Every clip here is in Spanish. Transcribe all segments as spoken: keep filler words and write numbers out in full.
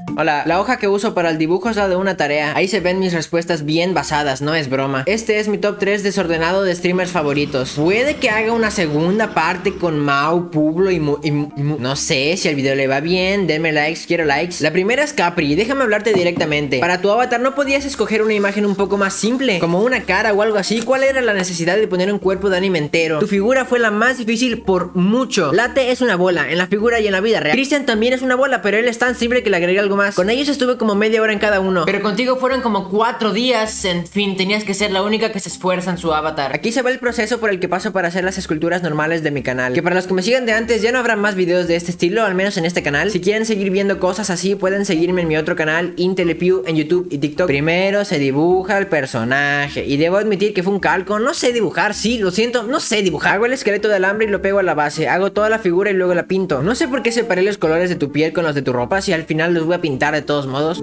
Hola, la hoja que uso para el dibujo es la de una tarea. Ahí se ven mis respuestas bien basadas, no es broma. Este es mi top tres desordenado de streamers favoritos. Puede que haga una segunda parte con Mau, Publo y, Mu y Mu no sé si el video le va bien. Denme likes, quiero likes. La primera es Capri, déjame hablarte directamente. Para tu avatar no podías escoger una imagen un poco más simple, como una cara o algo así. ¿Cuál era la necesidad de poner un cuerpo de anime entero? Tu figura fue la más difícil por mucho. Late es una bola, en la figura y en la vida real. Christian también es una bola, pero él es tan simple que le agregué algo más. Con ellos estuve como media hora en cada uno, pero contigo fueron como cuatro días. En fin, tenías que ser la única que se esfuerza en su avatar. Aquí se ve el proceso por el que paso para hacer las esculturas normales de mi canal, que para los que me sigan de antes ya no habrá más videos de este estilo, al menos en este canal. Si quieren seguir viendo cosas así, pueden seguirme en mi otro canal, Intelepiu, en YouTube y TikTok. Primero se dibuja el personaje, y debo admitir que fue un calco. No sé dibujar, sí, lo siento, no sé dibujar. Hago el esqueleto de alambre y lo pego a la base. Hago toda la figura y luego la pinto. No sé por qué separé los colores de tu piel con los de tu ropa, si al final los voy a pintar de todos modos.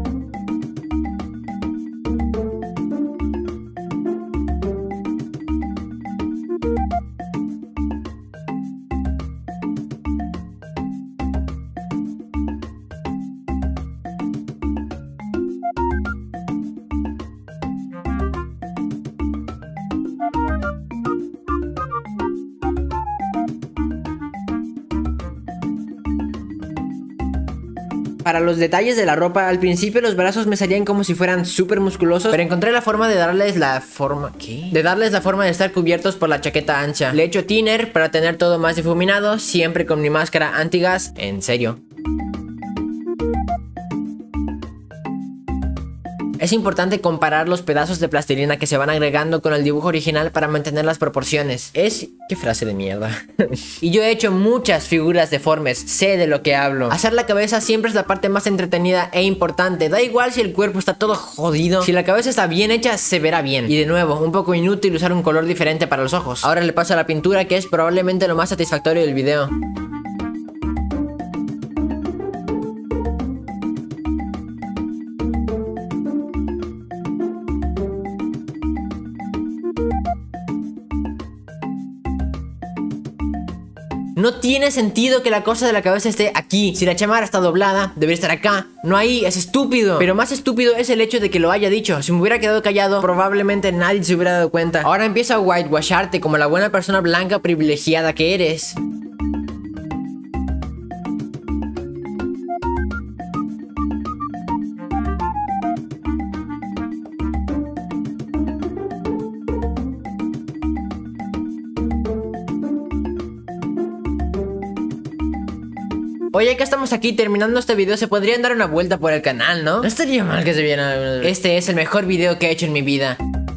Para los detalles de la ropa, al principio los brazos me salían como si fueran súper musculosos, pero encontré la forma de darles la forma... ¿Qué? De darles la forma de estar cubiertos por la chaqueta ancha. Le echo thinner para tener todo más difuminado, siempre con mi máscara antigas. En serio. Es importante comparar los pedazos de plastilina que se van agregando con el dibujo original para mantener las proporciones. Es... ¿Qué frase de mierda? Y yo he hecho muchas figuras deformes, sé de lo que hablo. Hacer la cabeza siempre es la parte más entretenida e importante. Da igual si el cuerpo está todo jodido, si la cabeza está bien hecha, se verá bien. Y de nuevo, un poco inútil usar un color diferente para los ojos. Ahora le paso a la pintura, que es probablemente lo más satisfactorio del video. No tiene sentido que la cosa de la cabeza esté aquí. Si la chamarra está doblada, debería estar acá, no ahí. Es estúpido. Pero más estúpido es el hecho de que lo haya dicho. Si me hubiera quedado callado, probablemente nadie se hubiera dado cuenta. Ahora empieza a whitewasharte como la buena persona blanca privilegiada que eres. Oye, que estamos aquí terminando este video, se podrían dar una vuelta por el canal, ¿no? No estaría mal que se vieran. Este es el mejor video que he hecho en mi vida.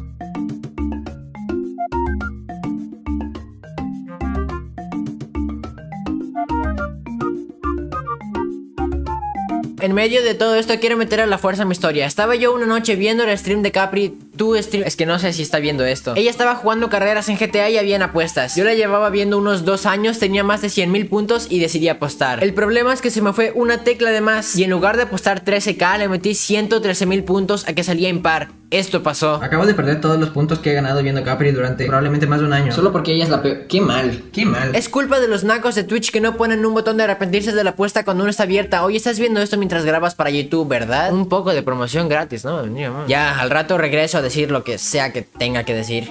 En medio de todo esto quiero meter a la fuerza mi historia. Estaba yo una noche viendo el stream de Capri. Tu stream... Es que no sé si está viendo esto. Ella estaba jugando carreras en G T A y habían apuestas. Yo la llevaba viendo unos dos años, tenía más de cien mil puntos y decidí apostar. El problema es que se me fue una tecla de más y en lugar de apostar trece k le metí ciento trece mil puntos a que salía impar. Esto pasó. Acabo de perder todos los puntos que he ganado viendo Capri durante probablemente más de un año. Solo porque ella es la peor. Qué mal, qué mal. Es culpa de los nacos de Twitch que no ponen un botón de arrepentirse de la apuesta cuando uno está abierta. Oye, estás viendo esto mientras grabas para YouTube, ¿verdad? Un poco de promoción gratis, ¿no? Ya, al rato regreso a decir lo que sea que tenga que decir.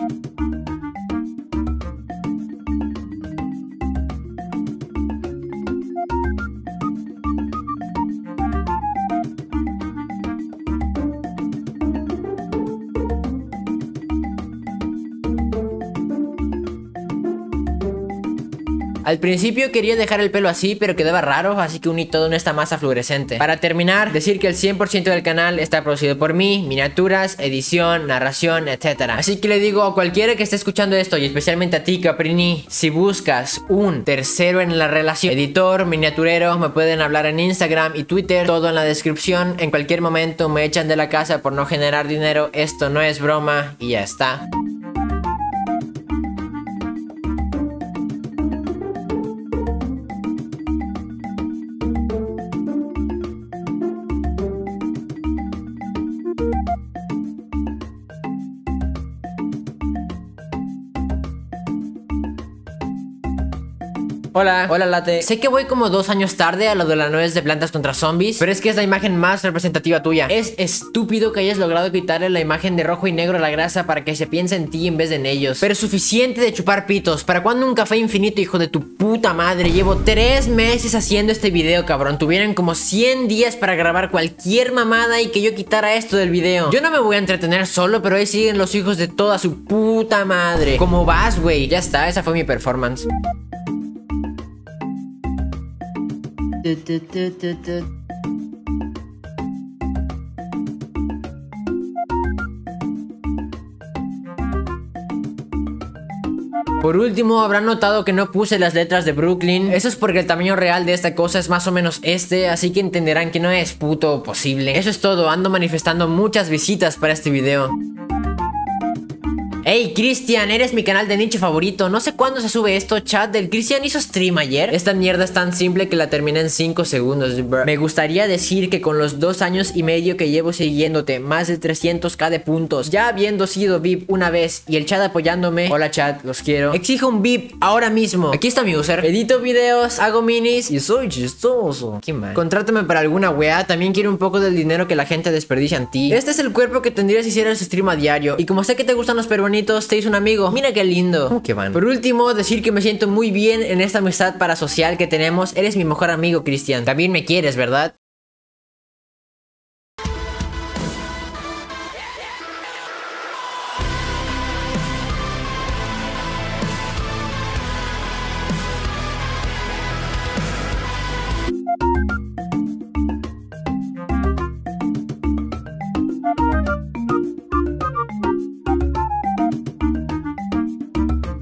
Al principio quería dejar el pelo así, pero quedaba raro, así que uní todo en esta masa fluorescente. Para terminar, decir que el cien por ciento del canal está producido por mí, miniaturas, edición, narración, etcétera. Así que le digo a cualquiera que esté escuchando esto, y especialmente a ti, Caprini, si buscas un tercero en la relación, editor, miniaturero, me pueden hablar en Instagram y Twitter, todo en la descripción. En cualquier momento me echan de la casa por no generar dinero, esto no es broma y ya está. Hola, hola Late. Sé que voy como dos años tarde a lo de la nuez de Plantas contra Zombies, pero es que es la imagen más representativa tuya. Es estúpido que hayas logrado quitarle la imagen de rojo y negro a la grasa para que se piense en ti en vez de en ellos. Pero suficiente de chupar pitos. ¿Para cuándo un café infinito, hijo de tu puta madre? Llevo tres meses haciendo este video, cabrón. Tuvieron como cien días para grabar cualquier mamada y que yo quitara esto del video. Yo no me voy a entretener solo, pero ahí siguen los hijos de toda su puta madre. ¿Cómo vas, güey? Ya está, esa fue mi performance. Por último, habrán notado que no puse las letras de Brooklyn. Eso es porque el tamaño real de esta cosa es más o menos este, así que entenderán que no es puto posible. Eso es todo, ando manifestando muchas visitas para este video. Hey Cristian, eres mi canal de nicho favorito. No sé cuándo se sube esto, chat. Del Cristian hizo stream ayer. Esta mierda es tan simple que la terminé en cinco segundos, bro. Me gustaría decir que con los dos años y medio que llevo siguiéndote, más de trescientos k de puntos, ya habiendo sido V I P una vez y el chat apoyándome, hola chat, los quiero, exijo un V I P ahora mismo. Aquí está mi user. Edito videos, hago minis y soy chistoso. Qué mal. Contrátame para alguna weá. También quiero un poco del dinero que la gente desperdicia en ti. Este es el cuerpo que tendrías si hicieras stream a diario. Y como sé que te gustan los peruanos, te hizo un amigo. Mira qué lindo. ¿Cómo que van? Por último, decir que me siento muy bien en esta amistad parasocial que tenemos. Eres mi mejor amigo, Cristian. También me quieres, ¿verdad?